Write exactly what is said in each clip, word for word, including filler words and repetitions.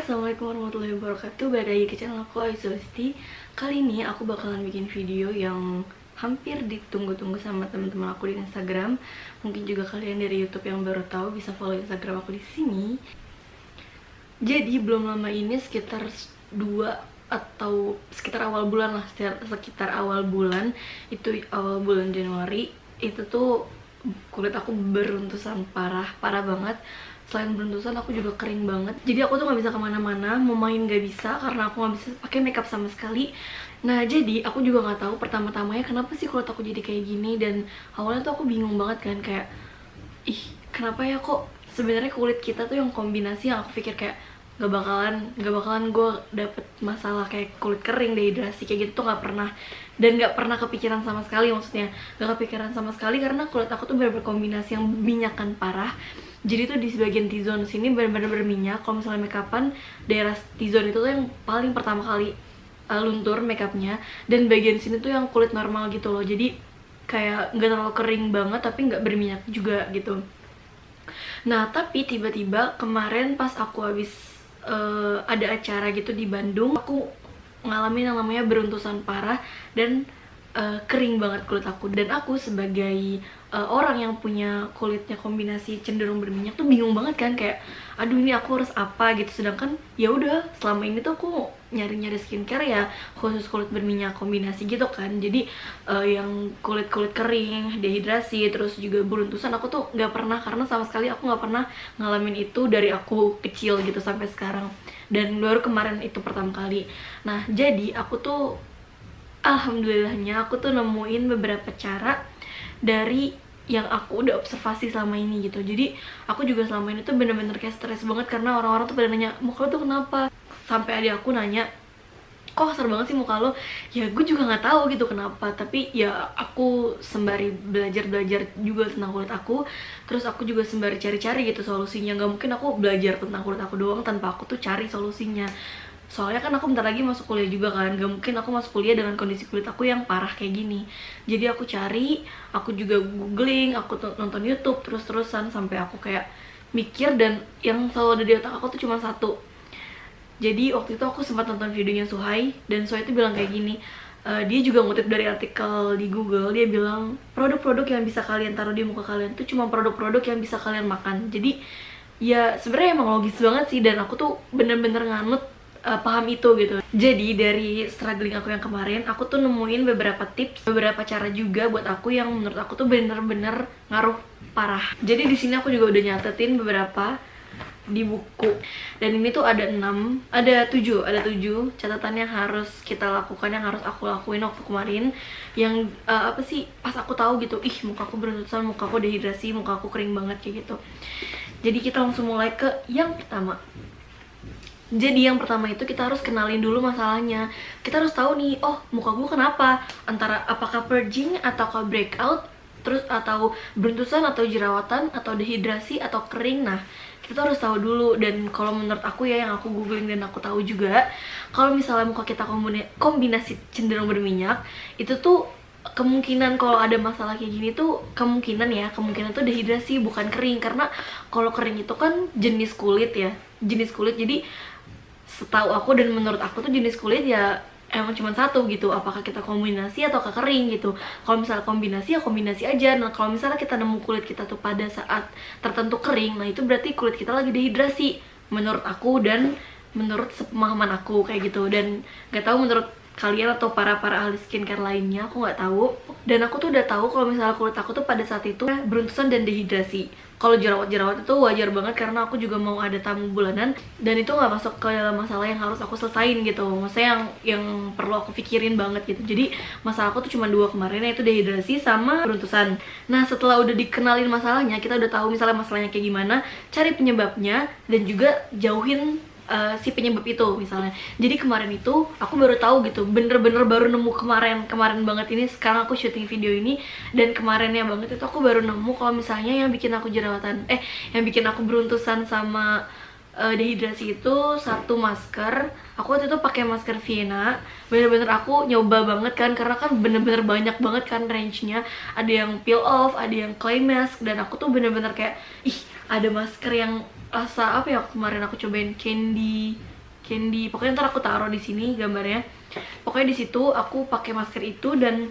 Assalamualaikum warahmatullahi wabarakatuh. Balik lagi ke channel aku, Aizulisti. Kali ini aku bakalan bikin video yang hampir ditunggu-tunggu sama teman-teman aku di Instagram. Mungkin juga kalian dari YouTube yang baru tahu bisa follow Instagram aku di sini. Jadi belum lama ini, sekitar dua atau sekitar awal bulan lah, sekitar awal bulan itu awal bulan Januari itu tuh kulit aku beruntusan parah, parah banget. Selain beruntusan, aku juga kering banget. Jadi aku tuh nggak bisa kemana-mana, mau main nggak bisa karena aku nggak bisa pakai makeup sama sekali. Nah, jadi aku juga nggak tahu pertama-tamanya kenapa sih kulit aku jadi kayak gini. Dan awalnya tuh aku bingung banget kan, kayak ih kenapa ya kok sebenarnya kulit kita tuh yang kombinasi yang aku pikir kayak nggak bakalan nggak bakalan gue dapet masalah kayak kulit kering, dehidrasi kayak gitu tuh nggak pernah. Dan nggak pernah kepikiran sama sekali, maksudnya nggak kepikiran sama sekali karena kulit aku tuh bener-bener kombinasi yang minyakan parah. Jadi tuh di sebagian T-zone sini benar-benar berminyak. Kalau misalnya makeupan, daerah T-zone itu tuh yang paling pertama kali uh, luntur makeupnya. Dan bagian sini tuh yang kulit normal gitu loh. Jadi kayak nggak terlalu kering banget tapi nggak berminyak juga gitu. Nah tapi tiba-tiba kemarin pas aku habis uh, ada acara gitu di Bandung, aku ngalamin yang namanya beruntusan parah dan uh, kering banget kulit aku. Dan aku sebagai uh, orang yang punya kulitnya kombinasi cenderung berminyak tuh bingung banget kan, kayak aduh ini aku harus apa gitu. Sedangkan ya udah selama ini tuh aku nyari-nyari skincare ya khusus kulit berminyak kombinasi gitu kan. Jadi uh, yang kulit-kulit kering, dehidrasi, terus juga beruntusan aku tuh nggak pernah, karena sama sekali aku nggak pernah ngalamin itu dari aku kecil gitu sampai sekarang. Dan baru kemarin itu pertama kali. Nah jadi aku tuh alhamdulillahnya aku tuh nemuin beberapa cara dari yang aku udah observasi selama ini gitu. Jadi aku juga selama ini tuh bener-bener kayak stres banget karena orang-orang tuh pada nanya, muka lo tuh kenapa? Sampai adik aku nanya, kok kasar banget sih muka lo? Ya gue juga nggak tahu gitu kenapa. Tapi ya aku sembari belajar-belajar juga tentang kulit aku. Terus aku juga sembari cari-cari gitu solusinya. Gak mungkin aku belajar tentang kulit aku doang tanpa aku tuh cari solusinya. Soalnya kan aku bentar lagi masuk kuliah juga kan, gak mungkin aku masuk kuliah dengan kondisi kulit aku yang parah kayak gini. Jadi aku cari, aku juga googling, aku nonton YouTube terus-terusan sampai aku kayak mikir. Dan yang selalu ada di otak aku tuh cuma satu. Jadi waktu itu aku sempat nonton videonya Suhai, dan Suhai itu bilang kayak gini, uh, dia juga ngutip dari artikel di Google. Dia bilang produk-produk yang bisa kalian taruh di muka kalian tuh cuma produk-produk yang bisa kalian makan. Jadi ya sebenarnya emang logis banget sih, dan aku tuh bener-bener nganut Uh, paham itu gitu. Jadi dari struggling aku yang kemarin, aku tuh nemuin beberapa tips, beberapa cara juga buat aku yang menurut aku tuh bener-bener ngaruh parah. Jadi di sini aku juga udah nyatetin beberapa di buku. Dan ini tuh ada enam, ada tujuh, ada tujuh catatan yang harus kita lakukan, yang harus aku lakuin waktu kemarin. Yang uh, apa sih, pas aku tahu gitu, ih muka aku beruntusan, muka aku dehidrasi, muka aku kering banget kayak gitu. Jadi kita langsung mulai ke yang pertama. Jadi yang pertama itu kita harus kenalin dulu masalahnya. Kita harus tahu nih, oh muka gue kenapa? Antara apakah purging atau breakout, terus atau beruntusan atau jerawatan atau dehidrasi atau kering. Nah kita harus tahu dulu. Dan kalau menurut aku ya, yang aku googling dan aku tahu juga, kalau misalnya muka kita kombinasi cenderung berminyak, itu tuh kemungkinan kalau ada masalah kayak gini tuh kemungkinan ya kemungkinan tuh dehidrasi, bukan kering. Karena kalau kering itu kan jenis kulit ya, jenis kulit. Jadi setahu aku dan menurut aku tuh jenis kulit ya emang cuma satu gitu, apakah kita kombinasi atau kering gitu. Kalau misalnya kombinasi ya kombinasi aja. Nah kalau misalnya kita nemu kulit kita tuh pada saat tertentu kering, nah itu berarti kulit kita lagi dehidrasi menurut aku dan menurut sepemahaman aku kayak gitu. Dan gak tahu menurut kalian atau para-para ahli skincare lainnya, aku nggak tahu. Dan aku tuh udah tahu kalau misalnya kulit aku tuh pada saat itu beruntusan dan dehidrasi. Kalau jerawat-jerawat itu wajar banget karena aku juga mau ada tamu bulanan, dan itu nggak masuk ke dalam masalah yang harus aku selesain gitu. Maksudnya yang yang perlu aku pikirin banget gitu. Jadi masalah aku tuh cuma dua kemarin, yaitu dehidrasi sama beruntusan. Nah setelah udah dikenalin masalahnya, kita udah tahu misalnya masalahnya kayak gimana, cari penyebabnya dan juga jauhin Uh, si penyebab itu misalnya. Jadi kemarin itu aku baru tahu gitu, bener-bener baru nemu kemarin kemarin banget ini. Sekarang aku syuting video ini, dan kemarinnya banget itu aku baru nemu kalau misalnya yang bikin aku jerawatan, eh yang bikin aku beruntusan sama uh, dehidrasi itu satu masker. Aku waktu itu pakai masker Vienna, bener-bener aku nyoba banget kan, karena kan bener-bener banyak banget kan range-nya. Ada yang peel off, ada yang clay mask, dan aku tuh bener-bener kayak ih ada masker yang rasa apa ya, kemarin aku cobain candy Candy. Pokoknya ntar aku taruh di sini gambarnya. Pokoknya di situ aku pakai masker itu, dan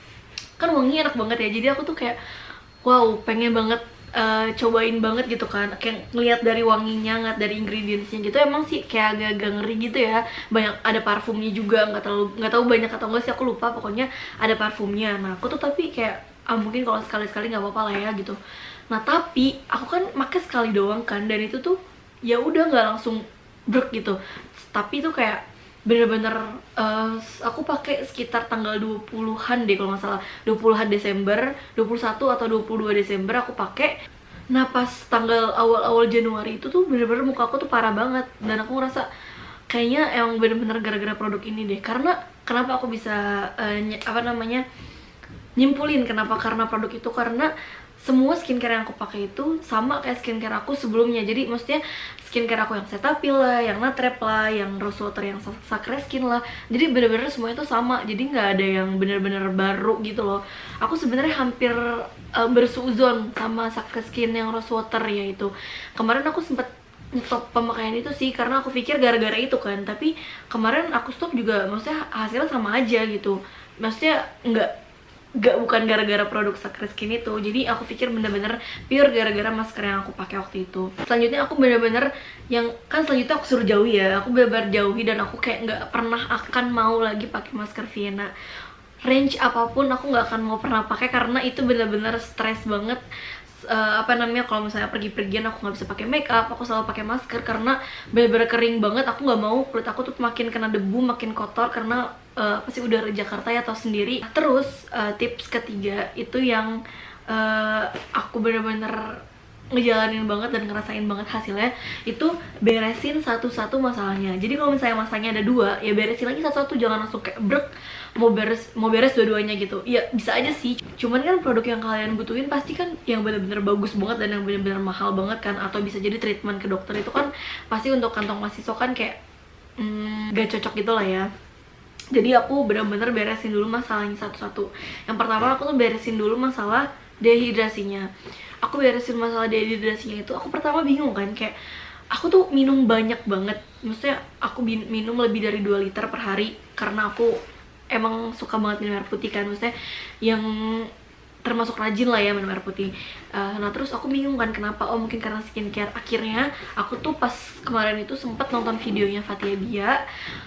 kan wanginya enak banget ya. Jadi aku tuh kayak wow, pengen banget uh, cobain banget gitu kan. Kayak ngeliat dari wanginya, ngeliat dari ingredientsnya gitu, emang sih kayak agak-agak ngeri gitu ya. Banyak, ada parfumnya juga, nggak terlalu nggak tahu banyak atau enggak sih, aku lupa. Pokoknya ada parfumnya. Nah aku tuh tapi kayak ah mungkin kalau sekali-sekali nggak apa-apa lah ya gitu. Nah tapi aku kan pakai sekali doang kan, dan itu tuh ya udah nggak langsung brek gitu. Tapi tuh kayak bener-bener uh, aku pakai sekitar tanggal dua puluhan deh kalau nggak salah, dua puluhan Desember, dua puluh satu atau dua puluh dua Desember aku pakai. Nah pas tanggal awal-awal Januari itu tuh bener-bener muka aku tuh parah banget, dan aku ngerasa kayaknya emang bener-bener gara-gara produk ini deh. Karena kenapa aku bisa uh, apa namanya nyimpulin kenapa karena produk itu, karena semua skincare yang aku pakai itu sama kayak skincare aku sebelumnya. Jadi maksudnya skincare aku yang Cetaphil lah, yang Natrep lah, yang Rose Water, yang Sacre Skin lah. Jadi bener-bener semuanya itu sama. Jadi nggak ada yang bener-bener baru gitu loh. Aku sebenarnya hampir uh, bersuuzon sama Sacre Skin yang Rose Water ya itu. Kemarin aku sempet stop pemakaian itu sih, karena aku pikir gara-gara itu kan. Tapi kemarin aku stop juga, maksudnya hasilnya sama aja gitu. Maksudnya nggak Gak, bukan gara-gara produk Sacre Skin itu. Jadi aku pikir bener-bener pure gara-gara masker yang aku pakai waktu itu. Selanjutnya aku bener-bener yang kan selanjutnya aku suruh jauhi ya. Aku bener-bener jauhi, dan aku kayak nggak pernah akan mau lagi pakai masker Vienna. Range apapun aku nggak akan mau pernah pakai, karena itu bener-bener stres banget. Uh, apa namanya kalau misalnya pergi-pergian aku nggak bisa pakai make up, aku selalu pakai masker karena bener-bener kering banget. Aku nggak mau kulit aku tuh makin kena debu, makin kotor karena uh, pasti udara Jakarta ya, atau sendiri. Terus uh, tips ketiga itu yang uh, aku bener-bener ngejalanin banget dan ngerasain banget hasilnya, itu beresin satu-satu masalahnya. Jadi kalau misalnya masalahnya ada dua, ya beresin lagi satu-satu, jangan langsung kayak brek mau beres mau beres dua-duanya gitu. Ya bisa aja sih, cuman kan produk yang kalian butuhin pasti kan yang bener-bener bagus banget dan yang bener-bener mahal banget kan, atau bisa jadi treatment ke dokter itu kan pasti untuk kantong mahasiswa kan kayak hmm, gak cocok gitu lah ya. Jadi aku bener-bener beresin dulu masalahnya satu-satu. Yang pertama aku tuh beresin dulu masalah dehidrasinya. Aku beresin masalah dehidrasinya itu, aku pertama bingung kan, kayak aku tuh minum banyak banget. Maksudnya aku minum lebih dari dua liter per hari, karena aku emang suka banget minum air putih kan. Maksudnya yang termasuk rajin lah ya minum air putih. uh, Nah terus aku bingung kan kenapa, oh mungkin karena skincare. Akhirnya aku tuh pas kemarin itu sempet nonton videonya Fathia Bia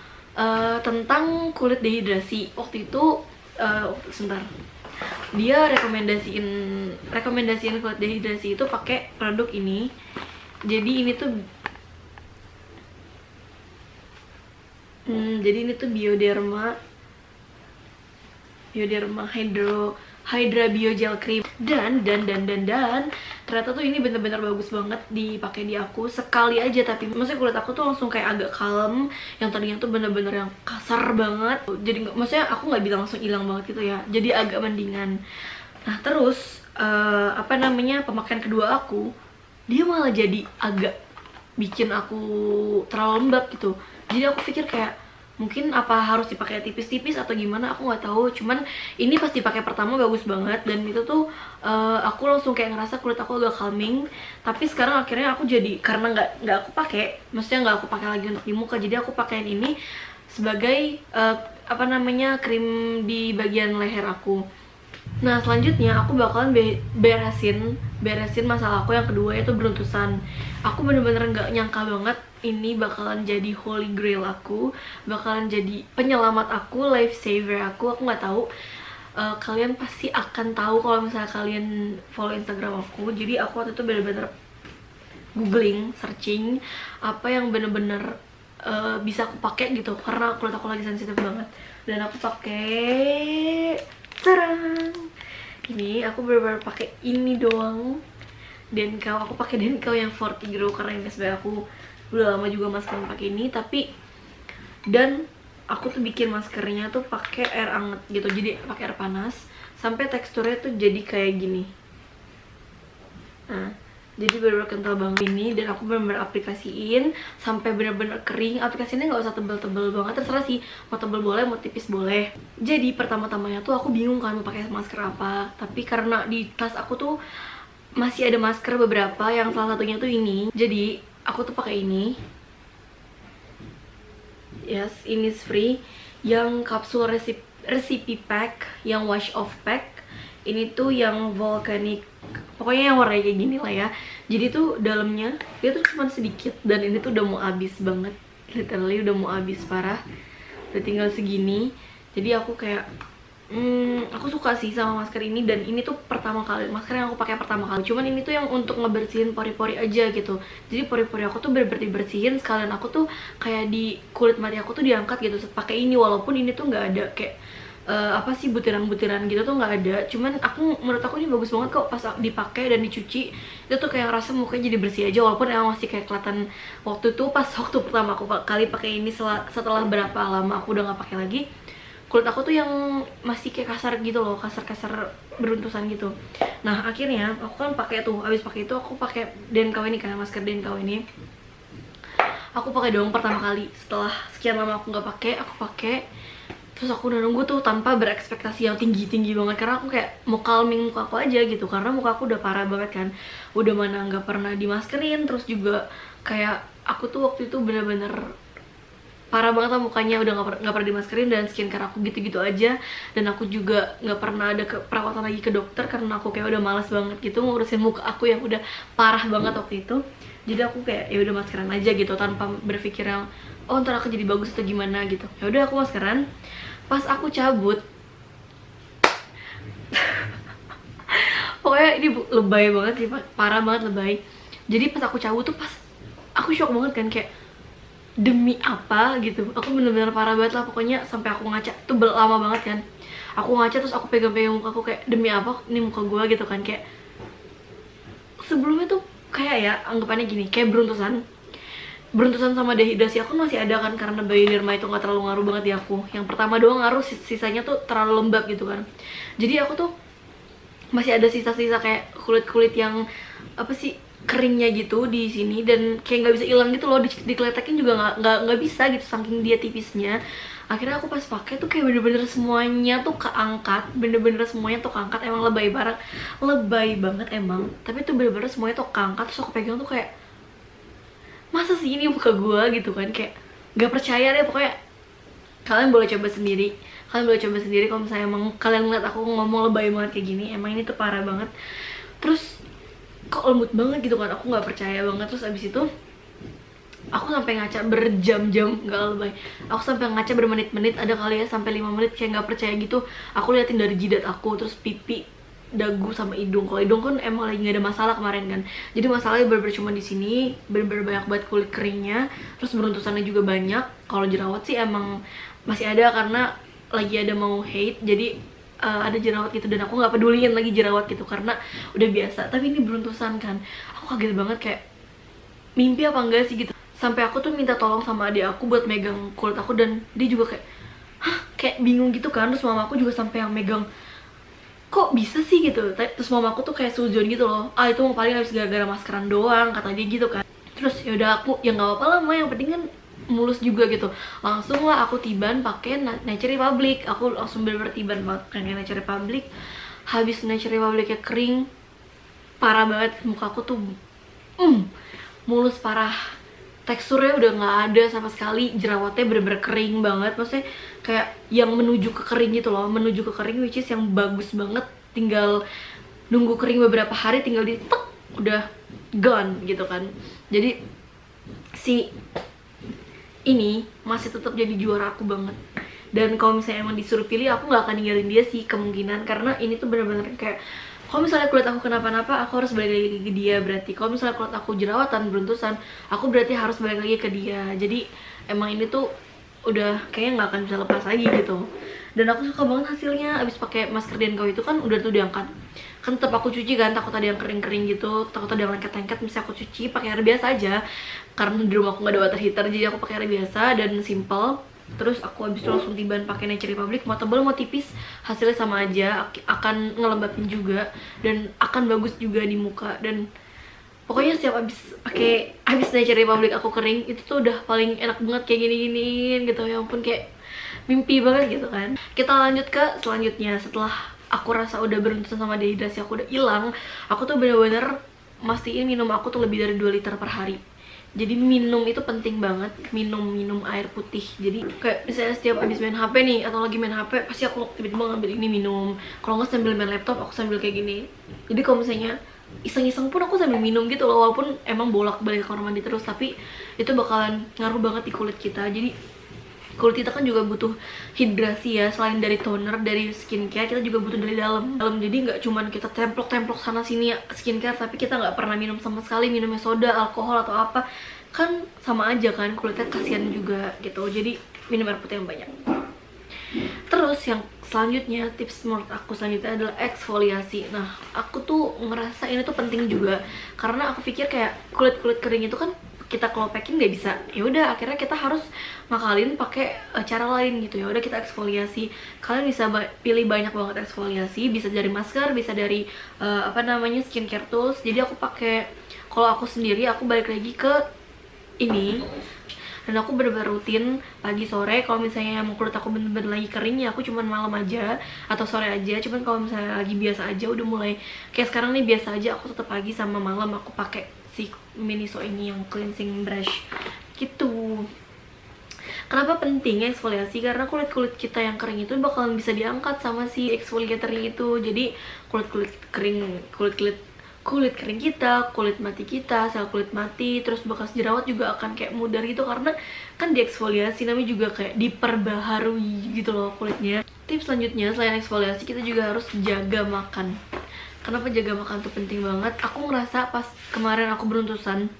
uh, tentang kulit dehidrasi. Waktu itu, uh, sebentar, dia rekomendasiin rekomendasiin kulit dehidrasi itu pakai produk ini. Jadi ini tuh hmm, jadi ini tuh Bioderma Bioderma Hydro Hydra Bio Gel Cream, dan dan dan dan dan ternyata tuh ini bener-bener bagus banget dipakai di aku sekali aja. Tapi maksudnya kulit aku tuh langsung kayak agak kalem, yang tadinya tuh bener-bener yang kasar banget. Jadi maksudnya aku nggak bilang langsung hilang banget gitu ya, jadi agak mendingan. Nah terus uh, apa namanya pemakaian kedua aku, dia malah jadi agak bikin aku terlalu lembab gitu. Jadi aku pikir kayak mungkin apa harus dipakai tipis-tipis atau gimana, aku nggak tahu. Cuman ini pas dipakai pertama bagus banget, dan itu tuh uh, aku langsung kayak ngerasa kulit aku agak calming. Tapi sekarang akhirnya aku jadi, karena nggak nggak aku pakai, maksudnya nggak aku pakai lagi untuk di muka, jadi aku pakein ini sebagai uh, apa namanya krim di bagian leher aku. Nah selanjutnya aku bakalan be beresin beresin masalah aku yang kedua, yaitu beruntusan. Aku bener-bener nggak nyangka banget ini bakalan jadi holy grail aku, bakalan jadi penyelamat aku, life saver aku. Aku nggak tahu, uh, kalian pasti akan tahu kalau misalnya kalian follow Instagram aku. Jadi aku waktu itu bener-bener googling, searching apa yang bener-bener uh, bisa aku pakai gitu, karena kulit aku lagi sensitif banget. Dan aku pakai tarang, ini aku bener-bener pakai ini doang. Denkau, aku pakai Denkau yang forty Grow, karena ini sebenarnya aku udah lama juga masker pakai ini. Tapi dan aku tuh bikin maskernya tuh pakai air anget gitu, jadi pakai air panas sampai teksturnya tuh jadi kayak gini. Nah jadi bener-bener kental banget ini, dan aku bener-bener aplikasiin sampai bener-bener kering. Aplikasinya nggak usah tebel-tebel banget, terserah sih, mau tebel boleh, mau tipis boleh. Jadi pertama-tamanya tuh aku bingung kan mau pakai masker apa, tapi karena di tas aku tuh masih ada masker beberapa, yang salah satunya tuh ini. Jadi aku tuh pakai ini. yes, Innisfree yang kapsul recipe, recipe pack, yang wash off pack. Ini tuh yang volcanic, pokoknya yang warnanya kayak gini lah ya. Jadi tuh dalamnya dia tuh cuma sedikit, dan ini tuh udah mau habis banget, literally udah mau habis parah, udah tinggal segini. Jadi aku kayak hmm, aku suka sih sama masker ini, dan ini tuh pertama kali masker yang aku pakai pertama kali. Cuman ini tuh yang untuk ngebersihin pori-pori aja gitu. Jadi pori-pori aku tuh bener-bener dibersihin, sekalian aku tuh kayak di kulit mati aku tuh diangkat gitu pakai ini. Walaupun ini tuh nggak ada kayak uh, apa sih butiran-butiran gitu tuh nggak ada. Cuman aku menurut aku ini bagus banget kok pas dipakai dan dicuci. Itu tuh kayak rasa mukanya jadi bersih aja, walaupun emang masih kayak kelihatan waktu itu pas waktu pertama aku kali pakai ini. Setelah, setelah berapa lama aku udah nggak pakai lagi, kulit aku tuh yang masih kayak kasar gitu loh, kasar-kasar beruntusan gitu. Nah akhirnya aku kan pakai tuh, abis pakai itu aku pakai D N K W ini kan, masker D N K W ini. Aku pakai dong pertama kali setelah sekian lama aku nggak pakai, aku pakai. Terus aku udah nunggu tuh tanpa berekspektasi yang tinggi-tinggi banget, karena aku kayak mau calming muka aku aja gitu, karena muka aku udah parah banget kan, udah mana nggak pernah dimaskerin. Terus juga kayak aku tuh waktu itu bener-bener parah banget lah mukanya, udah nggak per pernah dimaskerin, dan skincare aku gitu-gitu aja. Dan aku juga nggak pernah ada ke perawatan lagi ke dokter, karena aku kayak udah malas banget gitu ngurusin muka aku yang udah parah banget waktu itu. Jadi aku kayak ya udah maskeran aja gitu, tanpa berpikir yang oh ntar aku jadi bagus atau gimana gitu. Ya udah aku maskeran. Pas aku cabut pokoknya ini lebay banget sih, parah banget lebay. Jadi pas aku cabut tuh pas aku shock banget kan, kayak demi apa gitu. Aku bener-bener parah banget lah pokoknya, sampai aku ngaca tuh lama banget kan. Aku ngaca terus aku pegang-pegang muka aku kayak demi apa ini muka gue gitu kan. Kayak sebelumnya tuh kayak ya anggapannya gini, kayak beruntusan beruntusan sama dehidrasi aku masih ada kan, karena Bioderma itu nggak terlalu ngaruh banget di aku. Yang pertama doang ngaruh, sisanya tuh terlalu lembab gitu kan. Jadi aku tuh masih ada sisa-sisa kayak kulit-kulit yang apa sih keringnya gitu di sini, dan kayak nggak bisa hilang gitu loh, di dikeletekin juga nggak nggak nggak bisa gitu saking dia tipisnya. Akhirnya aku pas pakai tuh kayak bener-bener semuanya tuh keangkat, bener-bener semuanya tuh keangkat. Emang lebay banget, lebay banget emang, tapi tuh bener-bener semuanya tuh keangkat. Terus aku pegang tuh kayak masa sih ini muka gue gitu kan, kayak nggak percaya deh pokoknya. Kalian boleh coba sendiri, kalian boleh coba sendiri kalau misalnya emang kalian ngeliat aku ngomong lebay banget kayak gini. Emang ini tuh parah banget. Terus kok lembut banget gitu kan, aku nggak percaya banget. Terus abis itu aku sampai ngaca berjam-jam, nggak lebay, aku sampai ngaca bermenit-menit, ada kali ya sampai lima menit kayak nggak percaya gitu. Aku liatin dari jidat aku, terus pipi, dagu, sama hidung. Kalau hidung kan emang lagi nggak ada masalah kemarin kan, jadi masalahnya bener-bener cuma di sini, bener-bener banyak banget kulit keringnya. Terus beruntusannya juga banyak. Kalau jerawat sih emang masih ada, karena lagi ada mau haid, jadi Uh, ada jerawat gitu, dan aku nggak peduliin lagi jerawat gitu karena udah biasa. Tapi ini beruntusan kan, aku kaget banget, kayak mimpi apa enggak sih gitu. Sampai aku tuh minta tolong sama adik aku buat megang kulit aku, dan dia juga kayak hah, kayak bingung gitu kan. Terus mama aku juga sampai yang megang, kok bisa sih gitu. Terus mama aku tuh kayak suzon gitu loh, ah itu paling habis gara-gara maskeran doang, kata dia gitu kan. Terus ya udah aku ya nggak apa-apa lah ma, yang penting kan mulus juga gitu. Langsung lah aku tiban pakai Nature Republic. Aku langsung bener-bener tiban pakai Nature Republic. Habis Nature Republicnya kering parah banget, muka aku tuh mm, mulus parah. Teksturnya udah nggak ada sama sekali, jerawatnya bener-bener kering banget. Maksudnya kayak yang menuju ke kering gitu loh, menuju ke kering, which is yang bagus banget. Tinggal nunggu kering beberapa hari, tinggal di tek udah gone gitu kan. Jadi si ini masih tetap jadi juara aku banget. Dan kalau misalnya emang disuruh pilih, aku nggak akan ninggalin dia sih kemungkinan, karena ini tuh bener-bener kayak kalau misalnya kulit aku kenapa-napa, aku harus balik lagi ke dia. Berarti kalau misalnya kulit aku jerawatan, beruntusan, aku berarti harus balik lagi ke dia. Jadi emang ini tuh udah kayaknya nggak akan bisa lepas lagi gitu. Dan aku suka banget hasilnya. Abis pakai masker D N K W itu kan udah tuh diangkat, kan tetap aku cuci kan, takut ada yang kering-kering gitu, takut ada yang lengket-lengket. Misalnya aku cuci pakai air biasa aja, karena di rumah aku nggak ada water heater, jadi aku pakai air biasa dan simple. Terus aku habis itu langsung tiban pakai Nature Republic. Mau tebal mau tipis hasilnya sama aja, akan ngelembapin juga dan akan bagus juga di muka. Dan pokoknya setiap habis pakai habis Nature Republic aku kering, itu tuh udah paling enak banget kayak gini-giniin gitu. Ya ampun, kayak mimpi banget gitu kan. Kita lanjut ke selanjutnya. Setelah aku rasa udah beruntusan sama dehidrasi aku udah hilang, aku tuh bener-bener mastiin minum aku tuh lebih dari dua liter per hari. Jadi minum itu penting banget, minum minum air putih. Jadi kayak misalnya setiap abis main H P nih atau lagi main H P, pasti aku tiba-tiba ngambil ini minum. Kalau nggak sambil main laptop, aku sambil kayak gini. Jadi kalau misalnya iseng-iseng pun aku sambil minum gitu loh, walaupun emang bolak-balik ke kamar mandi terus, tapi itu bakalan ngaruh banget di kulit kita. Jadi kulit kita kan juga butuh hidrasi ya, selain dari toner, dari skincare, kita juga butuh dari dalam. Dalam jadi nggak cuman kita templok-templok sana sini skincare, tapi kita nggak pernah minum sama sekali, minumnya soda, alkohol atau apa, kan sama aja kan, kulitnya kasihan juga gitu. Jadi minum air putih yang banyak. Terus yang selanjutnya, tips menurut aku selanjutnya adalah eksfoliasi. Nah, aku tuh ngerasa ini tuh penting juga, karena aku pikir kayak kulit-kulit kering itu kan kita kalau packing nggak bisa, ya udah akhirnya kita harus ngakalin pakai uh, cara lain gitu. Ya udah kita eksfoliasi. Kalian bisa ba pilih banyak banget eksfoliasi, bisa dari masker, bisa dari uh, apa namanya skincare tools. Jadi aku pakai, kalau aku sendiri aku balik lagi ke ini, dan aku bener-bener rutin pagi sore. Kalau misalnya mau kulit aku bener-bener lagi kering ya aku cuman malam aja atau sore aja. Cuman kalau misalnya lagi biasa aja, udah mulai kayak sekarang nih biasa aja, aku tetap pagi sama malam aku pakai si Miniso ini yang cleansing brush gitu. Kenapa penting eksfoliasi? Karena kulit-kulit kita yang kering itu bakalan bisa diangkat sama si exfoliatornya itu. Jadi kulit-kulit kering, kulit-kulit kulit kering kita, kulit mati kita, sel kulit mati, terus bekas jerawat juga akan kayak mudar gitu, karena kan dieksfoliasi, namanya juga kayak diperbaharui gitu loh kulitnya. Tips selanjutnya selain eksfoliasi, kita juga harus jaga makan. Kenapa jaga makan tuh penting banget? Aku ngerasa pas kemarin aku beruntusan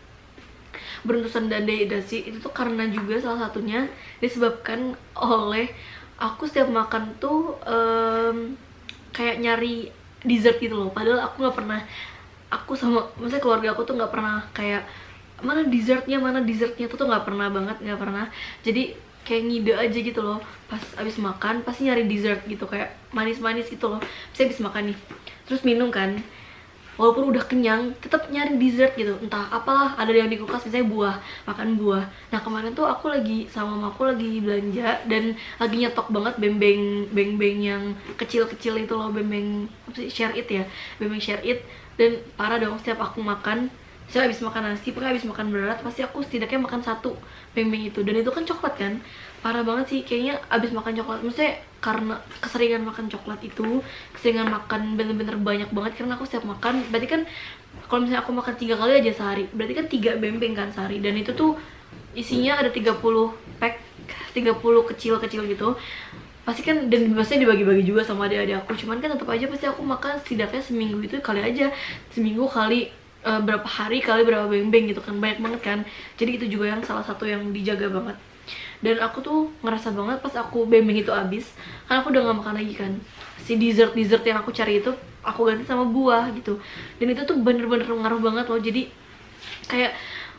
beruntusan dan dehidrasi itu tuh karena juga salah satunya disebabkan oleh aku setiap makan tuh um, kayak nyari dessert gitu loh. Padahal aku nggak pernah, aku sama maksudnya keluarga aku tuh nggak pernah kayak mana dessertnya mana dessertnya tuh tuh nggak pernah banget, nggak pernah. Jadi kayak ngide aja gitu loh, pas abis makan pasti nyari dessert gitu, kayak manis-manis gitu loh. Saya abis makan nih terus minum kan, walaupun udah kenyang tetap nyari dessert gitu, entah apalah ada yang di kulkas, misalnya buah, makan buah. Nah kemarin tuh aku lagi sama mamaku lagi belanja dan lagi nyetok banget bembeng bembeng yang kecil-kecil itu loh, bembeng apa sih, share it ya, bembeng share it. Dan parah dong, setiap aku makan, saya habis makan nasi, pokoknya habis makan berat, pasti aku setidaknya makan satu bembeng itu. Dan itu kan coklat kan, parah banget sih kayaknya abis makan coklat. Maksudnya karena keseringan makan coklat itu, keseringan makan bener-bener banyak banget. Karena aku setiap makan, berarti kan kalau misalnya aku makan tiga kali aja sehari, berarti kan tiga bembeng kan sehari. Dan itu tuh isinya ada tiga puluh pack, tiga puluh kecil-kecil gitu. Pasti kan, dan biasanya dibagi-bagi juga sama adik-adik aku. Cuman kan tetap aja pasti aku makan setidaknya seminggu itu kali aja, seminggu kali uh, berapa hari kali berapa bembeng gitu kan, banyak banget kan. Jadi itu juga yang salah satu yang dijaga banget. Dan aku tuh ngerasa banget pas aku bembeng itu habis, karena aku udah gak makan lagi kan, si dessert dessert yang aku cari itu aku ganti sama buah gitu. Dan itu tuh bener-bener ngaruh banget loh. Jadi kayak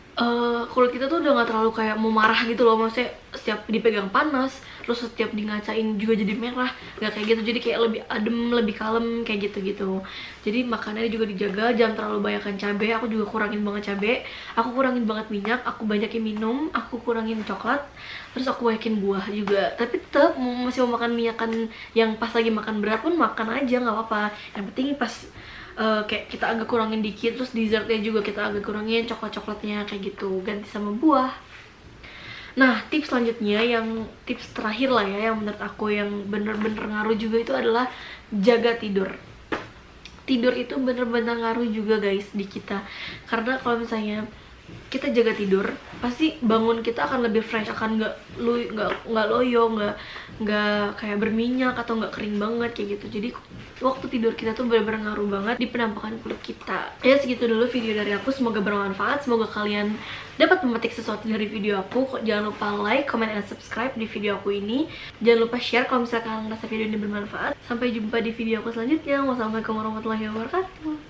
uh, kulit kita tuh udah gak terlalu kayak mau marah gitu loh. Maksudnya setiap dipegang panas, terus setiap di ngacain juga jadi merah, nggak kayak gitu. Jadi kayak lebih adem, lebih kalem kayak gitu-gitu. Jadi makanannya juga dijaga, jangan terlalu banyakkan cabai. Aku juga kurangin banget cabai, aku kurangin banget minyak, aku banyakin minum, aku kurangin coklat, terus aku banyakin buah juga. Tapi tetap masih mau makan minyakan yang pas lagi makan berat pun makan aja, nggak apa-apa. Yang penting pas uh, kayak kita agak kurangin dikit, terus dessertnya juga kita agak kurangin, coklat-coklatnya kayak gitu, ganti sama buah. Nah, tips selanjutnya, yang tips terakhir lah ya, yang menurut aku yang bener-bener ngaruh juga itu adalah jaga tidur. Tidur itu bener-bener ngaruh juga guys di kita. Karena kalau misalnya kita jaga tidur, pasti bangun kita akan lebih fresh, akan nggak lu nggak nggak loyo, nggak nggak kayak berminyak atau nggak kering banget kayak gitu. Jadi waktu tidur kita tuh benar-benar ngaruh banget di penampakan kulit kita. Ya segitu dulu video dari aku, semoga bermanfaat, semoga kalian dapat memetik sesuatu dari video aku. Jangan lupa like, comment, dan subscribe di video aku ini. Jangan lupa share kalau misalkan kalian merasa video ini bermanfaat. Sampai jumpa di video aku selanjutnya. Wassalamualaikum warahmatullahi wabarakatuh.